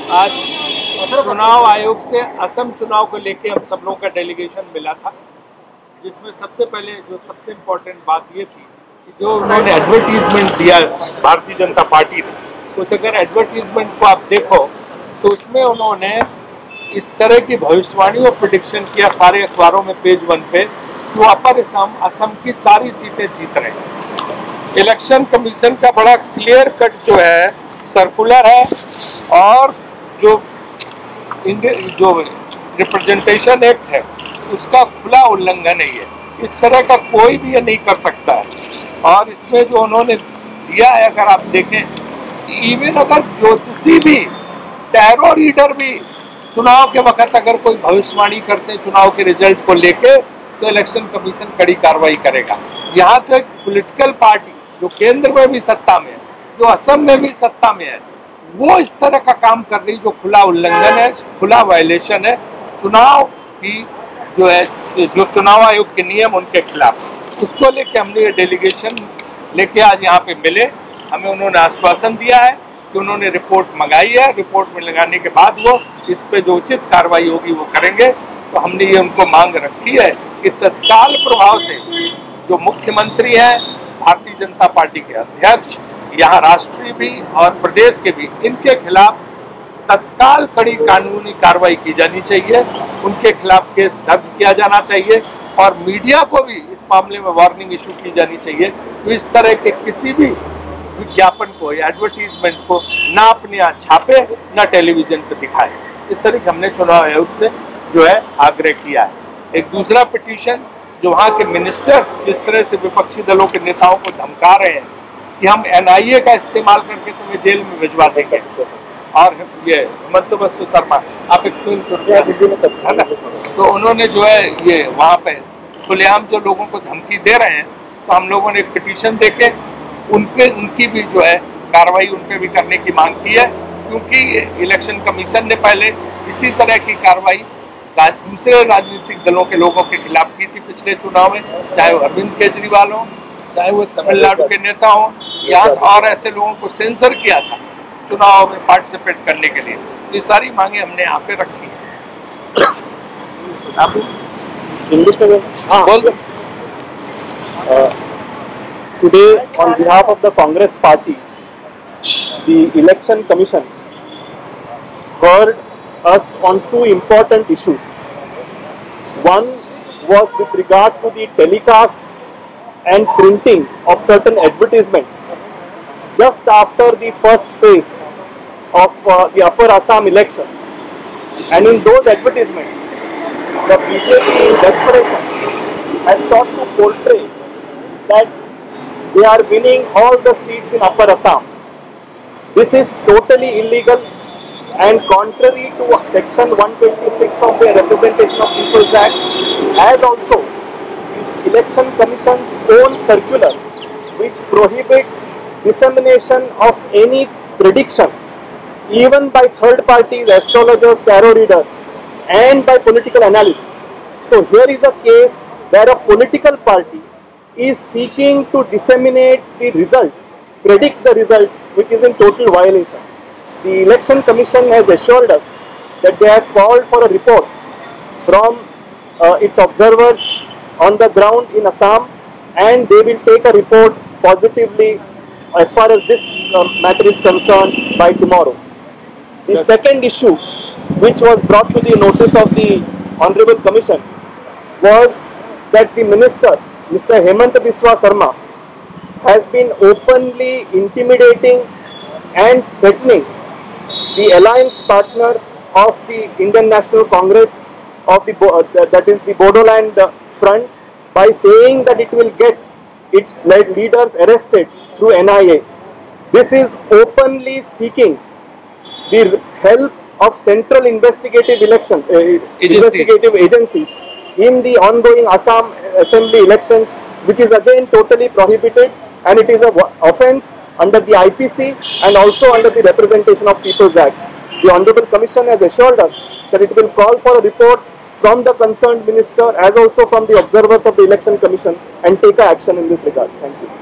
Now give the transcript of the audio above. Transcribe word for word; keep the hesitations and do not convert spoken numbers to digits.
आज चुनाव आयोग से असम चुनाव को लेके हम सब लोगों का डेलीगेशन मिला था, जिसमें सबसे पहले जो सबसे इम्पोर्टेंट बात ये थी कि जो उन्होंने एडवर्टीजमेंट दिया भारतीय जनता पार्टी ने, उस अगर एडवर्टीजमेंट को आप देखो तो उसमें उन्होंने इस तरह की भविष्यवाणी और प्रेडिक्शन किया सारे अखबारों में पेज वन पे कि वो अपर असम असम की सारी सीटें जीत रहे हैं। इलेक्शन कमीशन का बड़ा क्लियर कट जो है सर्कुलर है और जो जो रिप्रेजेंटेशन एक्ट है उसका खुला उल्लंघन है। ये इस तरह का कोई भी ये नहीं कर सकता है। और इसमें जो उन्होंने दिया है, अगर आप देखें, इवन अगर ज्योतिषी भी, टैरो रीडर भी चुनाव के वक्त अगर कोई भविष्यवाणी करते हैं चुनाव के रिजल्ट को लेके, तो इलेक्शन कमीशन कड़ी कार्रवाई करेगा। यहाँ तो एक पॉलिटिकल पार्टी जो केंद्र में भी सत्ता में है, जो असम में भी सत्ता में है, वो इस तरह का काम कर रही जो खुला उल्लंघन है, खुला वायलेशन है चुनाव की, जो है जो चुनाव आयोग के नियम उनके खिलाफ। उसको लेके हमने ये डेलीगेशन लेके आज यहाँ पे मिले। हमें उन्होंने आश्वासन दिया है कि उन्होंने रिपोर्ट मंगाई है, रिपोर्ट में लगाने के बाद वो इस पे जो उचित कार्रवाई होगी वो करेंगे। तो हमने ये उनको मांग रखी है कि तत्काल प्रभाव से जो मुख्यमंत्री हैं, भारतीय जनता पार्टी के अध्यक्ष, यहाँ राष्ट्रीय भी और प्रदेश के भी, इनके खिलाफ तत्काल कड़ी कानूनी कार्रवाई की जानी चाहिए। उनके खिलाफ केस दर्ज किया जाना चाहिए और मीडिया को भी इस मामले में वार्निंग इशू की जानी चाहिए। तो इस तरह के किसी भी विज्ञापन को या एडवर्टीजमेंट को ना अपने यहाँ छापे, ना टेलीविजन पर दिखाए। इस तरह के हमने चुनाव आयोग से जो है आग्रह किया है। एक दूसरा पिटीशन, जो वहाँ के मिनिस्टर्स जिस तरह से विपक्षी दलों के नेताओं को धमका रहे हैं कि हम एन आई ए का इस्तेमाल करके तुम्हें जेल में भिजवा देंगे, और ये हेमंत बिस्वा शर्मा, आप एक्सप्लेन कर ना, तो उन्होंने जो है ये वहाँ पे खुलेआम जो लोगों को धमकी दे रहे हैं, तो हम लोगों ने एक पिटीशन देके उनपे उनकी भी जो है कार्रवाई उन पे भी करने की मांग की है। क्योंकि इलेक्शन कमीशन ने पहले इसी तरह की कार्रवाई दूसरे राजनीतिक दलों के लोगों के खिलाफ की थी पिछले चुनाव में, चाहे वो अरविंद केजरीवाल हो, चाहे वो तमिलनाडु के नेता हो, या और ऐसे लोगों को सेंसर किया था चुनाव में पार्टिसिपेट करने के लिए। तो ये सारी मांगे हमने यहाँ पे रखी है। आप इंग्लिश में हाँ बोल दो। Today, on behalf of the Congress Party, the Election Commission heard us on two important issues. One was with regard to the telecast and printing of certain advertisements just after the first phase of uh, the Upper Assam elections. And in those advertisements, the B J P in desperation has sought to portray that they are winning all the seats in Upper Assam. This is totally illegal and contrary to section one twenty-six of the Representation of People's Act, as also the Election Commission's own circular, which prohibits dissemination of any prediction, even by third parties, astrologers, tarot readers, and by political analysts. So here is a case where a political party is seeking to disseminate the result, predict the result, which is in total violation. The Election Commission has assured us that they have called for a report from uh, its observers on the ground in Assam, and they will take a report positively as far as this uh, matter is concerned by tomorrow. The yes. second issue, which was brought to the notice of the Honorable Commission, was that the Minister, Mister Hemant Biswa Sarma, has been openly intimidating and threatening the alliance partner of the Indian National Congress of the uh, that is the Bodoland Front, by saying that it will get its leaders arrested through N I A. This is openly seeking the help of central investigative election uh, investigative agencies in the ongoing Assam Assembly elections, which is again totally prohibited, and it is a offence under the I P C and also under the Representation of People's Act. The Honorable Commission has assured us that it will call for a report from the concerned minister as also from the observers of the Election Commission and take action in this regard. Thank you.